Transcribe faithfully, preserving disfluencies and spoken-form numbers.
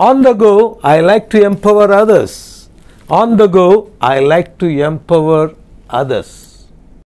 On the go, I like to empower others. On the go, I like to empower others.